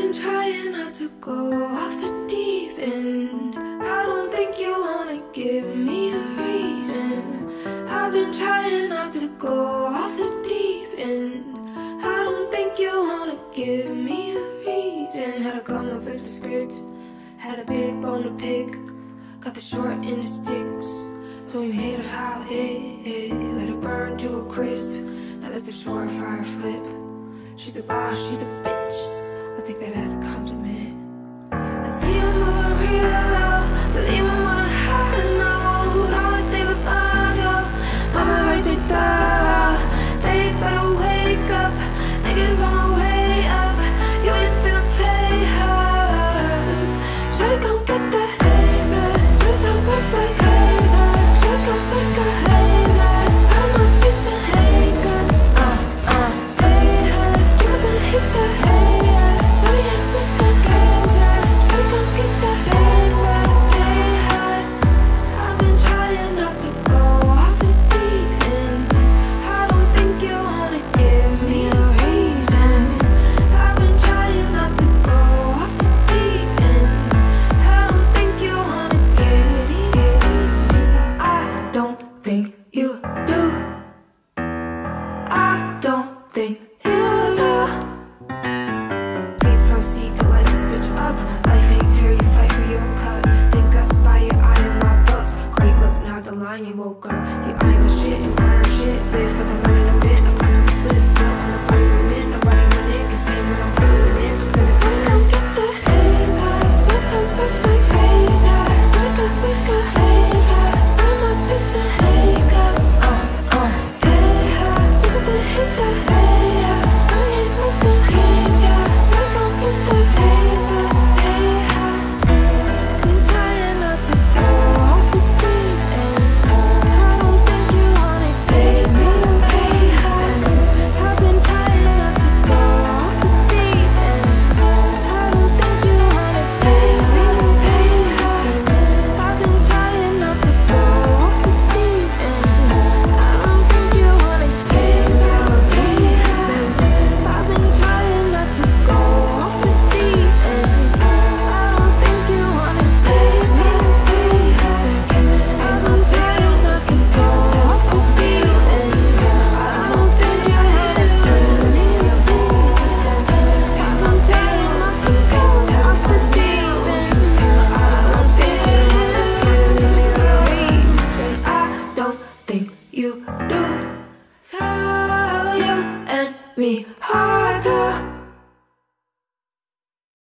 been trying not to go off the deep end. I don't think you wanna give me a reason. I've been trying not to go off the deep end. I don't think you wanna give me a reason. Had to come and flip the script, had a big bone to pick, got the short end of sticks, so we made a hot hit, let it burn to a crisp. Now that's a short fire flip. She's a boss, she's a bitch, I'll take that as a compliment. I see I'm moving real low, believe I'm on a high note. Who'd always stay with love, yo? Mama raised me thorough. They better wake up, niggas on my way up. You ain't finna play hard. Shawty gon' get that flavor, shawty don't work like razor. Shawty gon' make a hater, I'm a tits and hater. Hit the hater, shawty ain't with the games, yeah. Shawty gon' get the flavor, hey, hey. I've been trying not to go off the deep end. I don't think you wanna give me a reason. I've been trying not to go off the deep end. I don't think you wanna give me. I don't think you do. I don't think you do. Please proceed to light this bitch up. Life ain't fair, you fight for your cut. Think I spy your eye in my books. Great look, now the lion woke up. You eye my shit and burn shit. Live for the money in a bit. I'm gonna be slip. Built on the body's limit. Nobody run it. Contain when I'm pulling in. Just let it slip. Don't get the hater. So it's time for the razor. So I got make a flavor. I'm a tits and hater. Hey, hey. Tip it then hit the hater. So I ain't with the games, yeah. So I gon' get the flavor. Hey, hey. Been trying not to go off the deep end. I don't think you wanna give me a reason. I've been trying not to go off the deep end. I don't think you wanna give me a reason. I've been trying not to go off the deep end. I don't think you wanna give me a reason. I've been trying not to go off the deep end. I don't think you wanna give me a reason. I've been trying not to go off the deep end. I don't think you wanna give me a reason. I've been trying not to go off the deep end. I don't think you wanna give me a reason. I don't think you do. So you and me